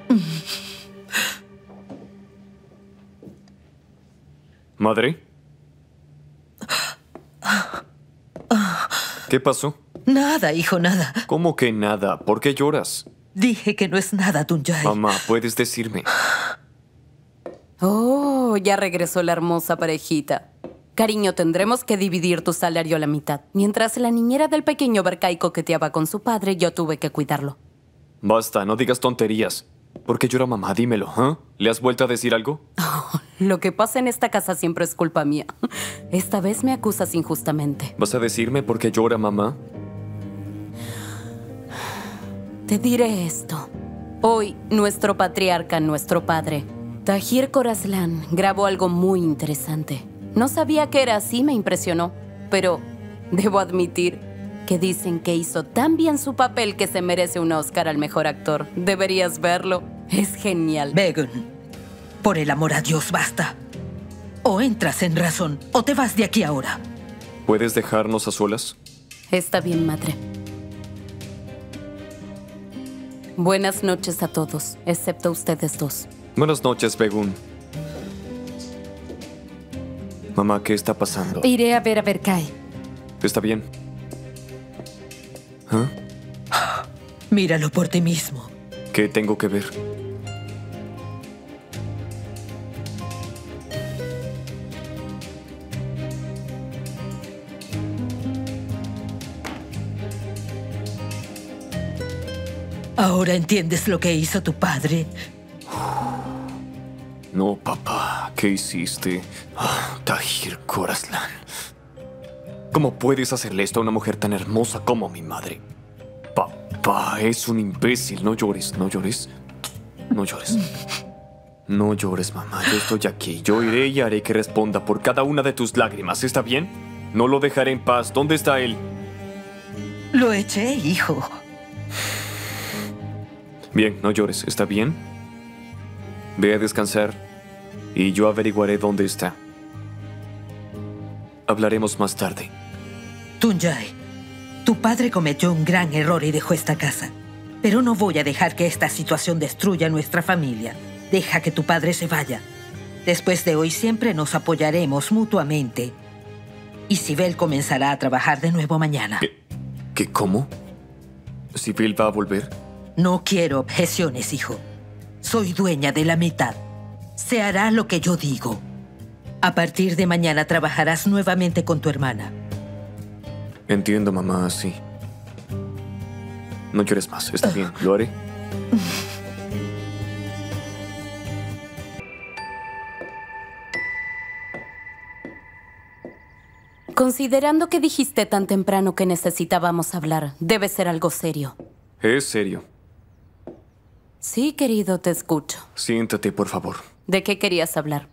¿Madre? ¿Qué pasó? Nada, hijo, nada. ¿Cómo que nada? ¿Por qué lloras? Dije que no es nada, Tuncay. Mamá, ¿puedes decirme? Oh, ya regresó la hermosa parejita. Cariño, tendremos que dividir tu salario a la mitad. Mientras la niñera del pequeño Berkay coqueteaba con su padre, yo tuve que cuidarlo. Basta, no digas tonterías. ¿Por qué llora mamá? Dímelo, ¿eh? ¿Le has vuelto a decir algo? Oh, lo que pasa en esta casa siempre es culpa mía. Esta vez me acusas injustamente. ¿Vas a decirme por qué llora mamá? Te diré esto. Hoy, nuestro patriarca, nuestro padre, Tahir Khoraslan, grabó algo muy interesante. No sabía que era así, me impresionó. Pero debo admitir que dicen que hizo tan bien su papel que se merece un Oscar al mejor actor. Deberías verlo. Es genial. Begum, por el amor a Dios, basta. O entras en razón, o te vas de aquí ahora. ¿Puedes dejarnos a solas? Está bien, madre. Buenas noches a todos, excepto a ustedes dos. Buenas noches, Begum. Mamá, ¿qué está pasando? Iré a ver a Berkay. ¿Está bien? ¿Ah? Míralo por ti mismo. ¿Qué tengo que ver? ¿Ahora entiendes lo que hizo tu padre? No, papá. ¿Qué hiciste? Tahir Khoraslan. ¿Cómo puedes hacerle esto a una mujer tan hermosa como mi madre? Papá, es un imbécil. No llores, no llores. No llores. No llores, mamá. Yo estoy aquí. Yo iré y haré que responda por cada una de tus lágrimas. ¿Está bien? No lo dejaré en paz. ¿Dónde está él? Lo eché, hijo. Bien, no llores. ¿Está bien? Ve a descansar y yo averiguaré dónde está. Hablaremos más tarde. Tuncay, tu padre cometió un gran error y dejó esta casa. Pero no voy a dejar que esta situación destruya nuestra familia. Deja que tu padre se vaya. Después de hoy siempre nos apoyaremos mutuamente. Y Sibel comenzará a trabajar de nuevo mañana. ¿Qué? ¿Cómo? ¿Sibel va a volver? No quiero objeciones, hijo. Soy dueña de la mitad. Se hará lo que yo digo. A partir de mañana trabajarás nuevamente con tu hermana. Entiendo, mamá, sí. No llores más, está bien, lo haré. Considerando que dijiste tan temprano que necesitábamos hablar, debe ser algo serio. Es serio. Sí, querido, te escucho. Siéntate, por favor. ¿De qué querías hablar?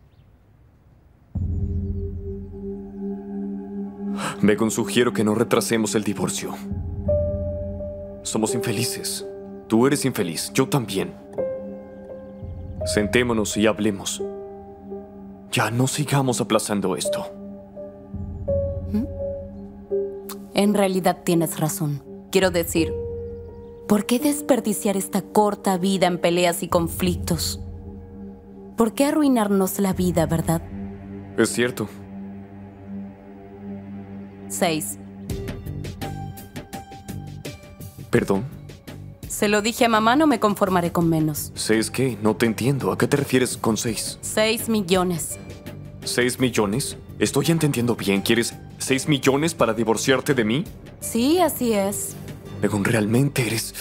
Begum, sugiero que no retrasemos el divorcio. Somos infelices. Tú eres infeliz, yo también. Sentémonos y hablemos. Ya no sigamos aplazando esto. En realidad tienes razón. Quiero decir, ¿por qué desperdiciar esta corta vida en peleas y conflictos? ¿Por qué arruinarnos la vida, verdad? Es cierto. 6. ¿Perdón? Se lo dije a mamá, no me conformaré con menos. ¿6 qué? No te entiendo. ¿A qué te refieres con 6? 6 millones. ¿6 millones? ¿Estoy entendiendo bien? ¿Quieres 6 millones para divorciarte de mí? Sí, así es. Begum, realmente eres...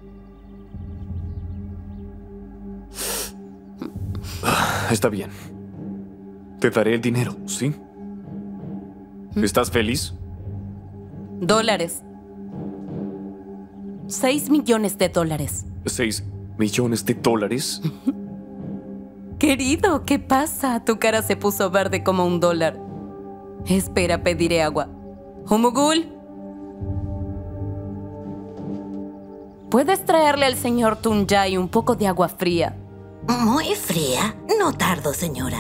Está bien. Te daré el dinero, ¿sí? ¿Estás feliz? Dólares. 6 millones de dólares. 6 millones de dólares. Querido, ¿qué pasa? Tu cara se puso verde como un dólar. Espera, pediré agua. Humugul, ¿puedes traerle al señor Tuncay un poco de agua fría? ¿Muy fría? No tardo, señora.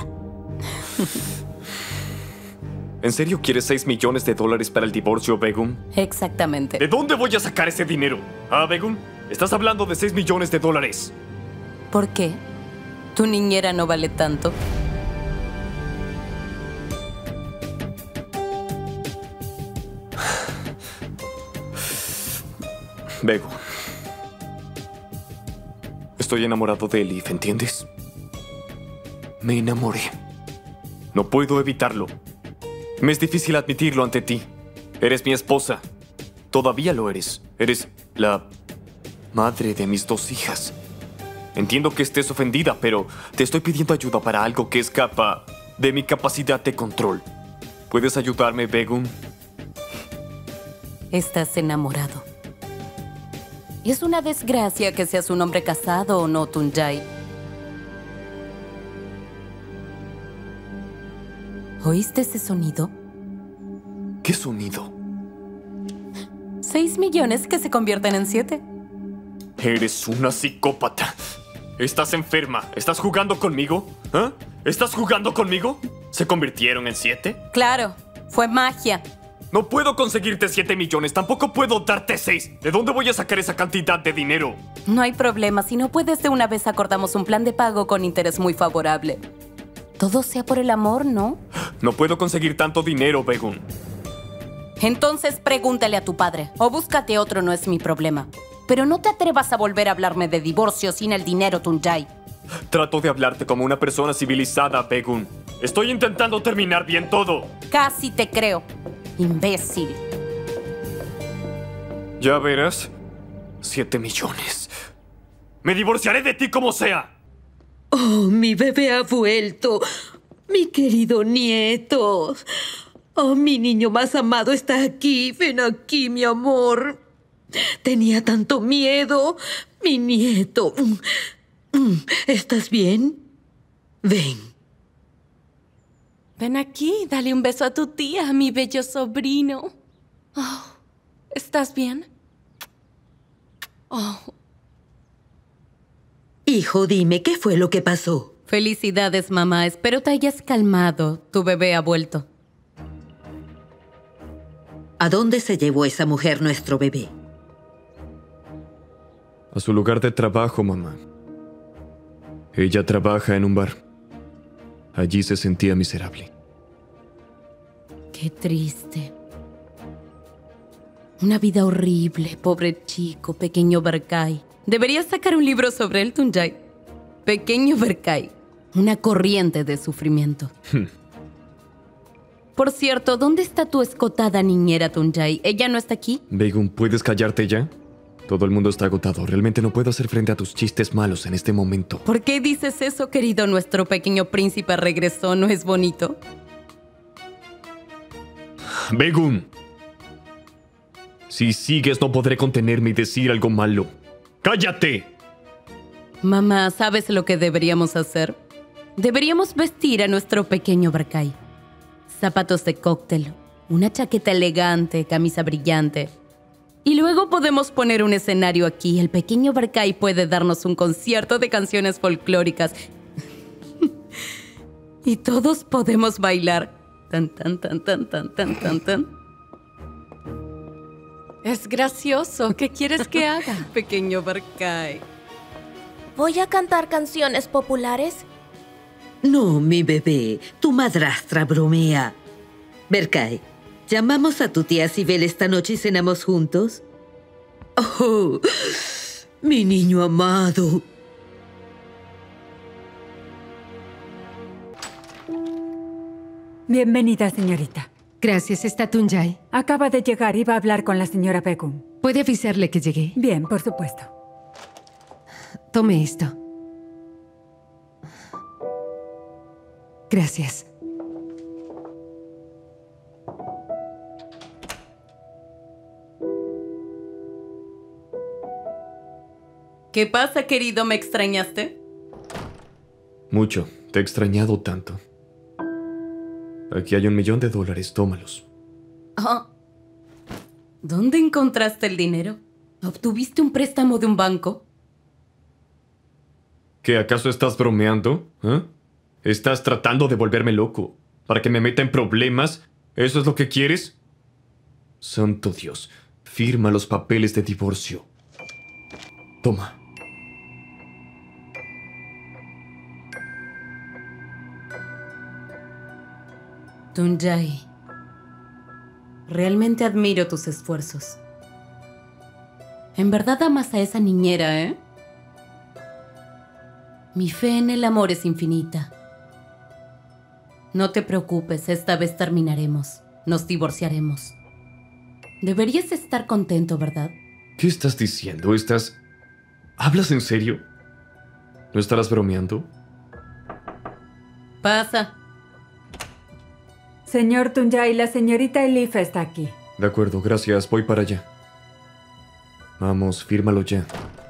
¿En serio quieres 6 millones de dólares para el divorcio, Begum? Exactamente. ¿De dónde voy a sacar ese dinero? ¿Ah, Begum? Estás hablando de 6 millones de dólares. ¿Por qué? ¿Tu niñera no vale tanto? Bego. Estoy enamorado de Elif, ¿entiendes? Me enamoré. No puedo evitarlo. Me es difícil admitirlo ante ti. Eres mi esposa. Todavía lo eres. Eres la madre de mis 2 hijas. Entiendo que estés ofendida, pero te estoy pidiendo ayuda para algo que escapa de mi capacidad de control. ¿Puedes ayudarme, Begun? Estás enamorado. Es una desgracia que seas un hombre casado o no, Tuncay. ¿Oíste ese sonido? ¿Qué sonido? 6 millones que se convierten en 7. Eres una psicópata. Estás enferma. ¿Estás jugando conmigo? ¿Ah? ¿Estás jugando conmigo? ¿Se convirtieron en 7? Claro, fue magia. No puedo conseguirte 7 millones. Tampoco puedo darte 6. ¿De dónde voy a sacar esa cantidad de dinero? No hay problema. Si no puedes, de una vez acordamos un plan de pago con interés muy favorable. Todo sea por el amor, ¿no? No puedo conseguir tanto dinero, Begun. Entonces pregúntale a tu padre. O búscate otro, no es mi problema. Pero no te atrevas a volver a hablarme de divorcio sin el dinero, Tuncay. Trato de hablarte como una persona civilizada, Begun. Estoy intentando terminar bien todo. Casi te creo. Imbécil. Ya verás. 7 millones. Me divorciaré de ti como sea. Oh, mi bebé ha vuelto. Mi querido nieto. Oh, mi niño más amado está aquí. Ven aquí, mi amor. Tenía tanto miedo. Mi nieto. ¿Estás bien? Ven. Ven aquí, dale un beso a tu tía, mi bello sobrino. Oh, ¿estás bien? Oh. Hijo, dime, ¿qué fue lo que pasó? Felicidades, mamá. Espero te hayas calmado. Tu bebé ha vuelto. ¿A dónde se llevó esa mujer nuestro bebé? A su lugar de trabajo, mamá. Ella trabaja en un bar. Allí se sentía miserable. Qué triste. Una vida horrible, pobre chico, pequeño Berkay. Deberías sacar un libro sobre él, Tuncay. Pequeño Berkay. Una corriente de sufrimiento. Por cierto, ¿dónde está tu escotada niñera, Tuncay? ¿Ella no está aquí? Begun, ¿puedes callarte ya? Todo el mundo está agotado. Realmente no puedo hacer frente a tus chistes malos en este momento. ¿Por qué dices eso, querido? Nuestro pequeño príncipe regresó, ¿no es bonito? Begun. Si sigues, no podré contenerme y decir algo malo. ¡Cállate! Mamá, ¿sabes lo que deberíamos hacer? Deberíamos vestir a nuestro pequeño Berkay. Zapatos de cóctel, una chaqueta elegante, camisa brillante. Y luego podemos poner un escenario aquí. El pequeño Berkay puede darnos un concierto de canciones folclóricas. Y todos podemos bailar. Tan, tan, tan, tan, tan, tan, tan, tan. Es gracioso. ¿Qué quieres que haga, pequeño Berkay? ¿Voy a cantar canciones populares? No, mi bebé. Tu madrastra bromea. Berkay, ¿llamamos a tu tía Sibel esta noche y cenamos juntos? Oh, mi niño amado. Bienvenida, señorita. Gracias, está Tuncay. Acaba de llegar y va a hablar con la señora Begun. ¿Puede avisarle que llegué? Bien, por supuesto. Tome esto. Gracias. ¿Qué pasa, querido? ¿Me extrañaste? Mucho. Te he extrañado tanto. Aquí hay $1 millón. Tómalos. Oh. ¿Dónde encontraste el dinero? ¿Obtuviste un préstamo de un banco? ¿Qué, acaso estás bromeando? ¿Eh? ¿Estás tratando de volverme loco? ¿Para que me meta en problemas? ¿Eso es lo que quieres? Santo Dios. Firma los papeles de divorcio. Toma. Tuncay, realmente admiro tus esfuerzos. En verdad amas a esa niñera, ¿eh? Mi fe en el amor es infinita. No te preocupes, esta vez terminaremos. Nos divorciaremos. Deberías estar contento, ¿verdad? ¿Qué estás diciendo? ¿Hablas en serio? ¿No estarás bromeando? Pasa. Señor Tuncay, la señorita Elifa está aquí. De acuerdo, gracias. Voy para allá. Vamos, fírmalo ya.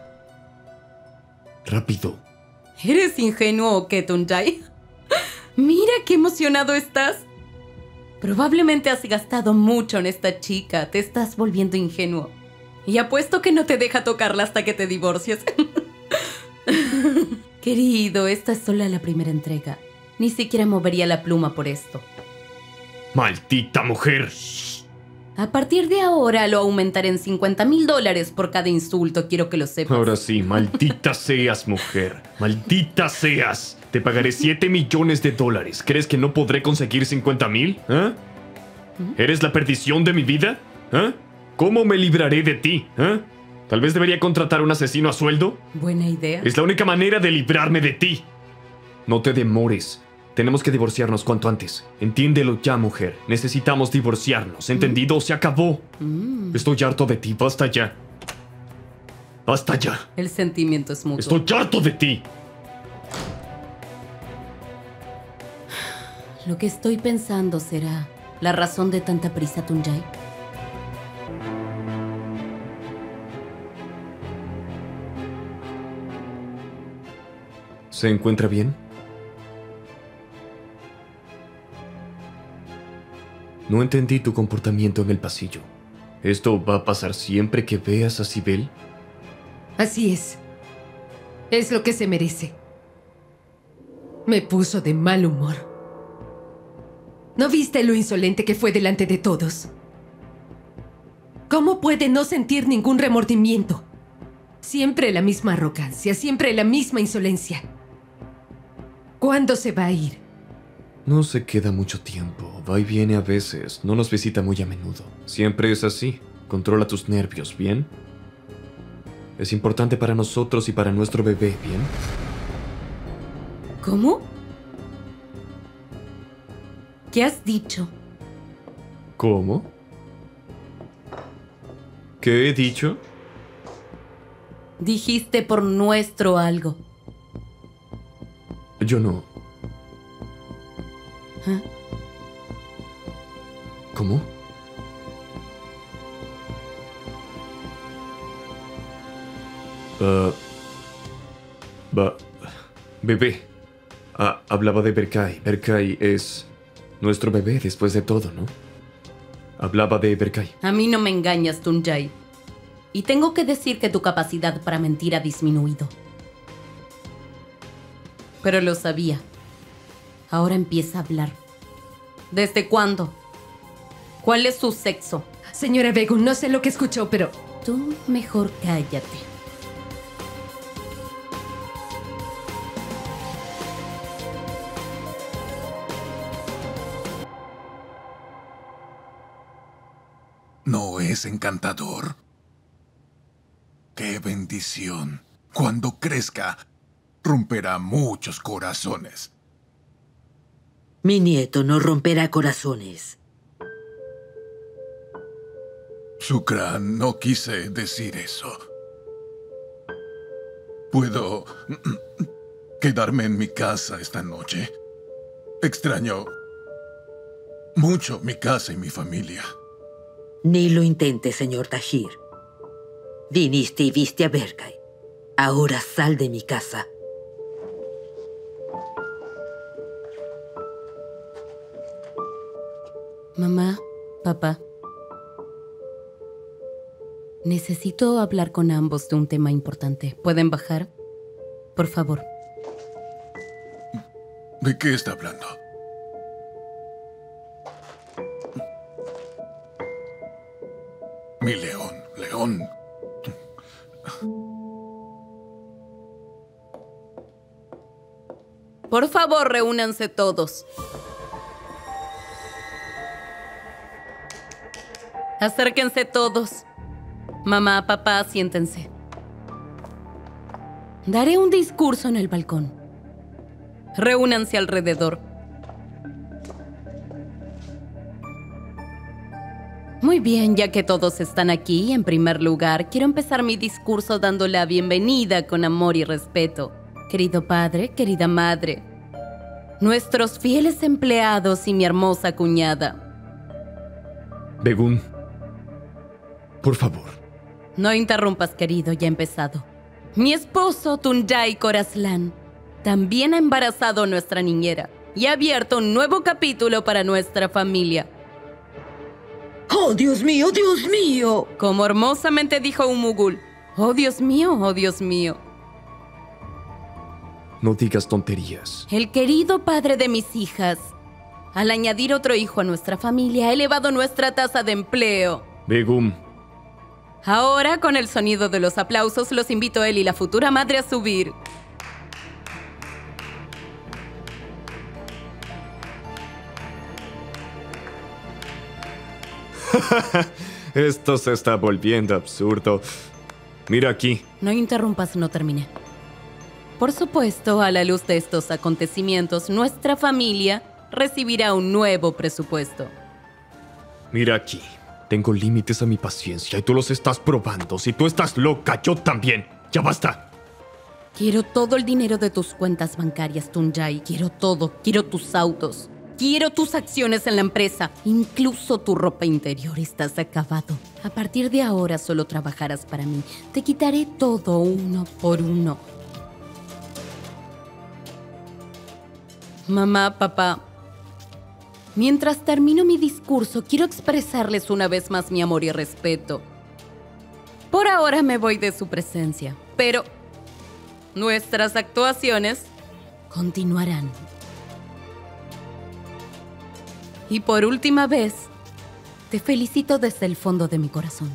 Rápido. ¿Eres ingenuo o qué, Tuncay? Mira qué emocionado estás. Probablemente has gastado mucho en esta chica. Te estás volviendo ingenuo. Y apuesto que no te deja tocarla hasta que te divorcies. Querido, esta es solo la primera entrega. Ni siquiera movería la pluma por esto. ¡Maldita mujer! A partir de ahora lo aumentaré en $50,000 por cada insulto. Quiero que lo sepas. Ahora sí, maldita seas, mujer. ¡Maldita seas! Te pagaré $7 millones. ¿Crees que no podré conseguir 50,000? ¿Eh? ¿Eres la perdición de mi vida? ¿Eh? ¿Cómo me libraré de ti? ¿Eh? ¿Tal vez debería contratar a un asesino a sueldo? Buena idea. Es la única manera de librarme de ti. No te demores. Tenemos que divorciarnos cuanto antes. Entiéndelo ya, mujer. Necesitamos divorciarnos. ¿Entendido? Se acabó. Estoy harto de ti. Basta ya. Basta ya. El sentimiento es mutuo. Estoy harto de ti. Lo que estoy pensando será la razón de tanta prisa, Tuncay. ¿Se encuentra bien? No entendí tu comportamiento en el pasillo. ¿Esto va a pasar siempre que veas a Sibel? Así es. Es lo que se merece. Me puso de mal humor. ¿No viste lo insolente que fue delante de todos? ¿Cómo puede no sentir ningún remordimiento? Siempre la misma arrogancia, siempre la misma insolencia. ¿Cuándo se va a ir? No se queda mucho tiempo. Va y viene a veces. No nos visita muy a menudo. Siempre es así. Controla tus nervios, ¿bien? Es importante para nosotros y para nuestro bebé, ¿bien? ¿Cómo? ¿Qué has dicho? ¿Cómo? ¿Qué he dicho? Dijiste por nuestro algo. Yo no. ¿Ah? ¿Cómo? Bebé. Hablaba de Berkay. Berkay es nuestro bebé después de todo, ¿no? Hablaba de Berkay. A mí no me engañas, Tuncay. Y tengo que decir que tu capacidad para mentir ha disminuido. Pero lo sabía. Ahora empieza a hablar. ¿Desde cuándo? ¿Cuál es su sexo? Señora Begum, no sé lo que escuchó, pero... Tú mejor cállate. ¿No es encantador? ¡Qué bendición! Cuando crezca, romperá muchos corazones. Mi nieto no romperá corazones. Shukran, no quise decir eso. ¿Puedo quedarme en mi casa esta noche? Extraño mucho mi casa y mi familia. Ni lo intente, señor Tahir. Viniste y viste a Berkay. Ahora sal de mi casa. Mamá, papá. Necesito hablar con ambos de un tema importante. ¿Pueden bajar? Por favor. ¿De qué está hablando? Mi león, león. Por favor, reúnanse todos. Acérquense todos. Mamá, papá, siéntense. Daré un discurso en el balcón. Reúnanse alrededor. Muy bien, ya que todos están aquí, en primer lugar, quiero empezar mi discurso dando la bienvenida con amor y respeto. Querido padre, querida madre, nuestros fieles empleados y mi hermosa cuñada. Begum, por favor. No interrumpas, querido, ya he empezado. Mi esposo, Tuncay Khorasan, también ha embarazado a nuestra niñera y ha abierto un nuevo capítulo para nuestra familia. ¡Oh, Dios mío, Dios mío! Como hermosamente dijo un mugul. ¡Oh, Dios mío, oh, Dios mío! No digas tonterías. El querido padre de mis hijas, al añadir otro hijo a nuestra familia, ha elevado nuestra tasa de empleo. Begum, Ahora, con el sonido de los aplausos, los invito a él y la futura madre a subir. esto se está volviendo absurdo. Mira aquí. No interrumpas, no terminé. Por supuesto, a la luz de estos acontecimientos, nuestra familia recibirá un nuevo presupuesto. Mira aquí. Tengo límites a mi paciencia y tú los estás probando. Si tú estás loca, yo también. ¡Ya basta! Quiero todo el dinero de tus cuentas bancarias, Tuncay. Quiero todo. Quiero tus autos. Quiero tus acciones en la empresa. Incluso tu ropa interior. Estás acabado. A partir de ahora solo trabajarás para mí. Te quitaré todo uno por uno. Mamá, papá, mientras termino mi discurso, quiero expresarles una vez más mi amor y respeto. Por ahora me voy de su presencia, pero nuestras actuaciones continuarán. Y por última vez, te felicito desde el fondo de mi corazón.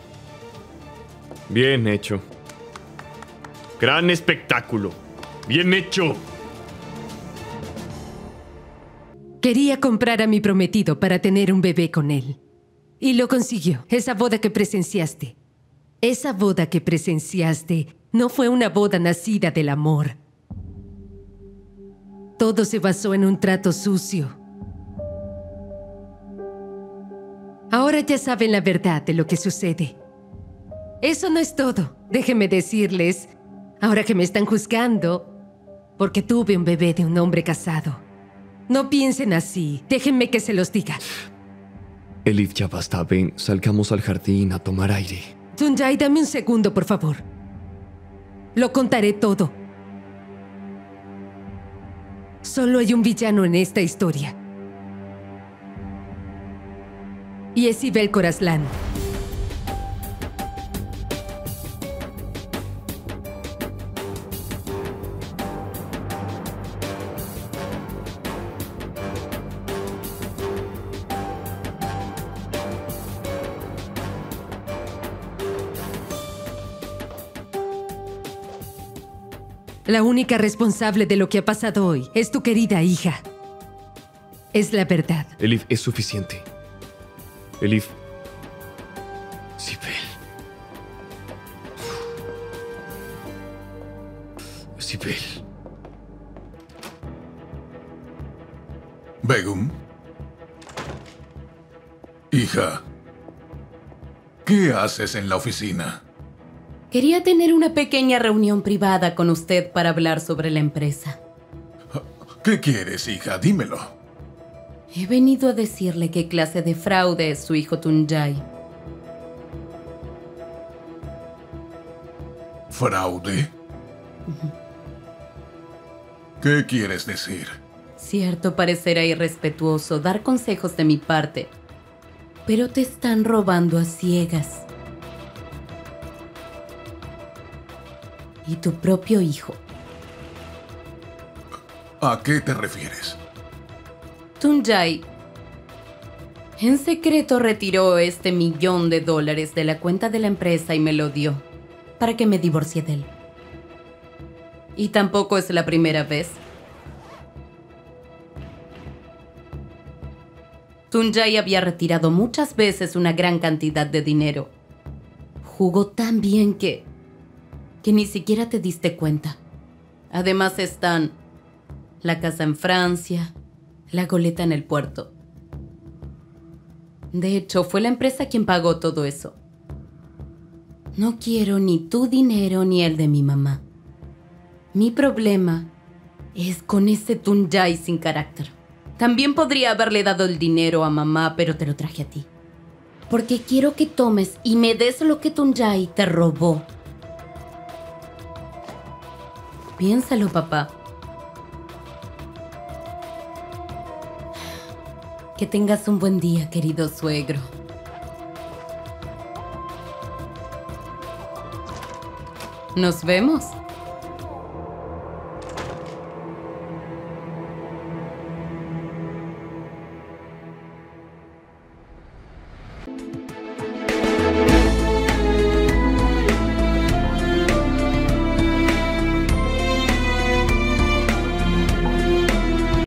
Bien hecho. Gran espectáculo. Bien hecho. Quería comprar a mi prometido para tener un bebé con él. Y lo consiguió. Esa boda que presenciaste. Esa boda que presenciaste no fue una boda nacida del amor. Todo se basó en un trato sucio. Ahora ya saben la verdad de lo que sucede. Eso no es todo. Déjenme decirles, ahora que me están juzgando, porque tuve un bebé de un hombre casado. No piensen así. Déjenme que se los diga. Elif, ya basta. Ven, salgamos al jardín a tomar aire. Tuncay, dame un segundo, por favor. Lo contaré todo. Solo hay un villano en esta historia. Y es Sibel Khorasan. La única responsable de lo que ha pasado hoy es tu querida hija. Es la verdad. Elif, es suficiente. Elif. Sibel. Sibel. Begum. Hija. ¿Qué haces en la oficina? Quería tener una pequeña reunión privada con usted para hablar sobre la empresa. ¿Qué quieres, hija? Dímelo. He venido a decirle qué clase de fraude es su hijo Tuncay. ¿Fraude? ¿Qué quieres decir? Cierto, parecerá irrespetuoso dar consejos de mi parte, pero te están robando a ciegas. Y tu propio hijo. ¿A qué te refieres? Tuncay, en secreto retiró este $1.000.000 de la cuenta de la empresa y me lo dio para que me divorcie de él. Y tampoco es la primera vez. Tuncay había retirado muchas veces una gran cantidad de dinero. Jugó tan bien que ni siquiera te diste cuenta. Además están la casa en Francia, la goleta en el puerto. De hecho, fue la empresa quien pagó todo eso. No quiero ni tu dinero ni el de mi mamá. Mi problema es con ese Tuncay sin carácter. También podría haberle dado el dinero a mamá, pero te lo traje a ti. Porque quiero que tomes y me des lo que Tuncay te robó. Piénsalo, papá. Que tengas un buen día, querido suegro. Nos vemos.